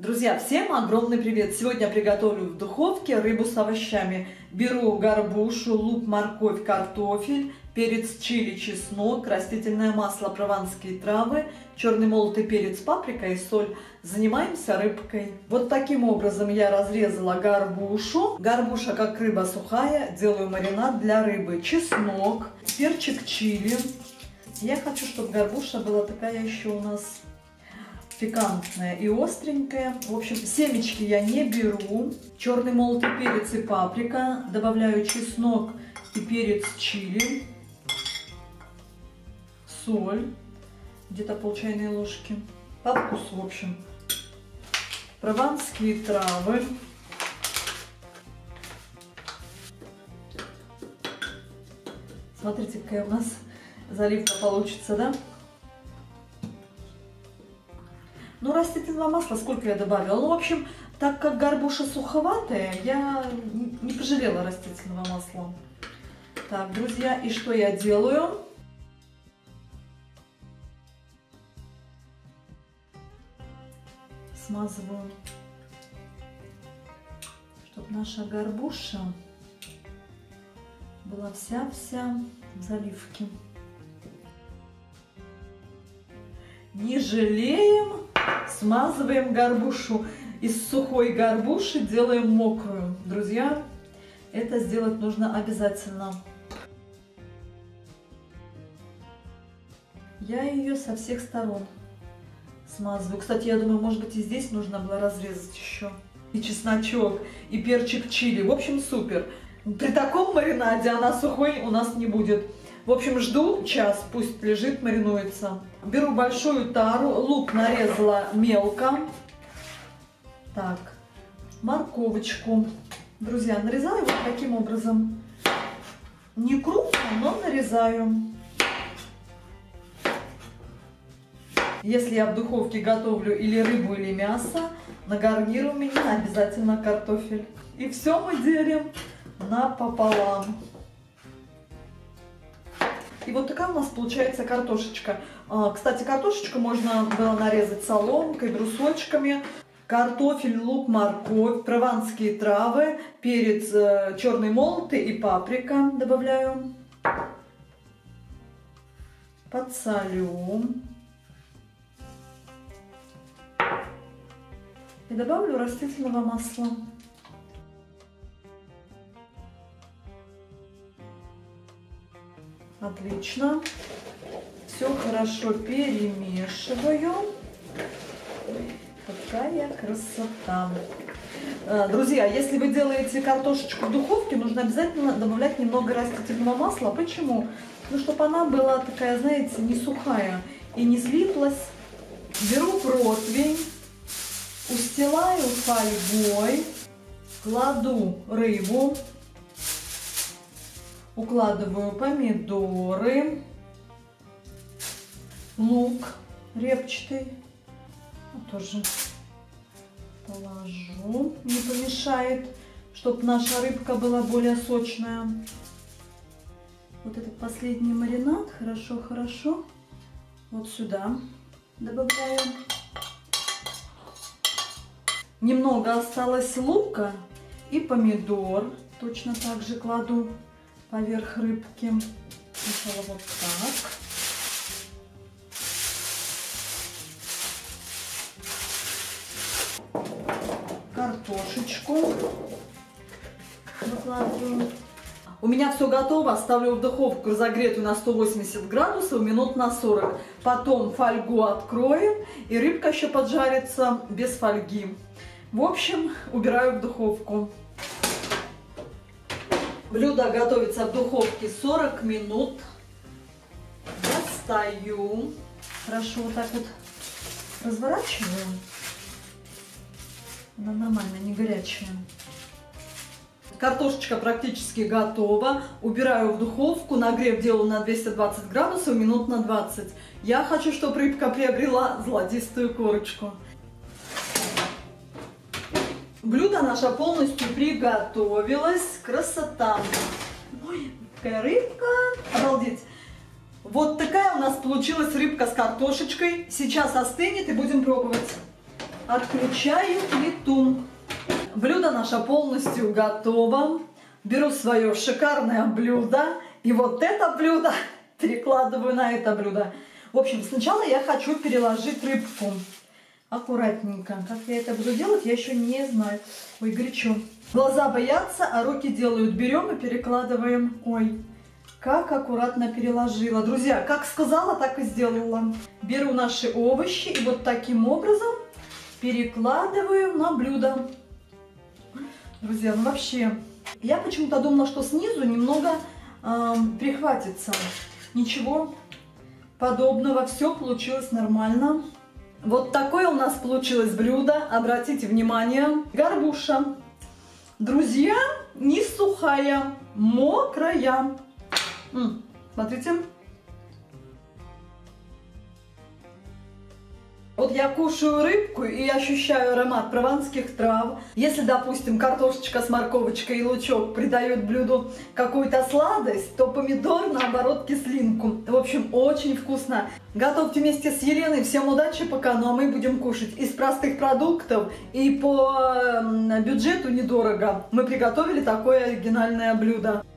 Друзья, всем огромный привет! Сегодня я приготовлю в духовке рыбу с овощами. Беру горбушу, лук, морковь, картофель, перец чили, чеснок, растительное масло, прованские травы, черный молотый перец, паприка и соль. Занимаемся рыбкой. Вот таким образом я разрезала горбушу. Горбуша как рыба сухая. Делаю маринад для рыбы. Чеснок, перчик чили. Я хочу, чтобы горбуша была такая еще у нас пикантная и остренькая. В общем, семечки я не беру. Черный молотый перец и паприка. Добавляю чеснок и перец чили. Соль. Где-то пол чайной ложки. По вкусу, в общем. Прованские травы. Смотрите, какая у нас заливка получится, да? Ну, растительного масла сколько я добавила? Ну, в общем, так как горбуша суховатая, я не пожалела растительного масла. Так, друзья, и что я делаю? Смазываю, чтобы наша горбуша была вся-вся в заливке. Не жалеем, смазываем горбушу. Из сухой горбуши делаем мокрую. Друзья, это сделать нужно обязательно. Я ее со всех сторон смазываю. Кстати, я думаю, может быть, и здесь нужно было разрезать еще. И чесночок, и перчик чили. В общем, супер. При таком маринаде она сухой у нас не будет. В общем, жду час, пусть лежит, маринуется. Беру большую тару, лук нарезала мелко. Так, морковочку. Друзья, нарезаю вот таким образом. Не крупно, но нарезаю. Если я в духовке готовлю или рыбу, или мясо, на гарнир у меня обязательно картофель. И все мы делим напополам. И вот такая у нас получается картошечка. Кстати, картошечку можно было нарезать соломкой, брусочками. Картофель, лук, морковь, прованские травы, перец черный молотый и паприка добавляю. Подсолю. И добавлю растительного масла. Отлично. Все хорошо перемешиваю. Какая красота. Друзья, если вы делаете картошечку в духовке, нужно обязательно добавлять немного растительного масла. Почему? Ну, чтобы она была такая, знаете, не сухая и не слиплась. Беру противень, устилаю фольгой, кладу рыбу. Укладываю помидоры, лук репчатый, тоже положу, не помешает, чтобы наша рыбка была более сочная. Вот этот последний маринад хорошо вот сюда добавляю. Немного осталось лука и помидор, точно так же кладу поверх рыбки. Сначала вот так. Картошечку выкладываю. У меня все готово. Ставлю в духовку разогретую на 180 градусов минут на 40. Потом фольгу откроем. И рыбка еще поджарится без фольги. В общем, убираю в духовку. Блюдо готовится в духовке 40 минут. Достаю. Хорошо вот так вот разворачиваю. Она нормально, не горячая. Картошечка практически готова. Убираю в духовку. Нагрев делаю на 220 градусов минут на 20. Я хочу, чтобы рыбка приобрела золотистую корочку. Блюдо наше полностью приготовилось. Красота. Ой, какая рыбка. Обалдеть. Вот такая у нас получилась рыбка с картошечкой. Сейчас остынет и будем пробовать. Отключаю плиту. Блюдо наше полностью готово. Беру свое шикарное блюдо. И вот это блюдо перекладываю на это блюдо. В общем, сначала я хочу переложить рыбку. Аккуратненько. Как я это буду делать, я еще не знаю. Ой, горячо. Глаза боятся, а руки делают. Берем и перекладываем. Ой, как аккуратно переложила. Друзья, как сказала, так и сделала. Беру наши овощи и вот таким образом перекладываю на блюдо. Друзья, ну вообще, я почему-то думала, что снизу немного прихватится. Ничего подобного, все получилось нормально. Вот такое у нас получилось блюдо. Обратите внимание, горбуша. Друзья, не сухая, мокрая. Смотрите. Вот я кушаю рыбку и ощущаю аромат прованских трав. Если, допустим, картошечка с морковочкой и лучок придают блюду какую-то сладость, то помидор, наоборот, кислинку. В общем, очень вкусно. Готовьте вместе с Еленой. Всем удачи пока, ну а мы будем кушать из простых продуктов. И по бюджету недорого мы приготовили такое оригинальное блюдо.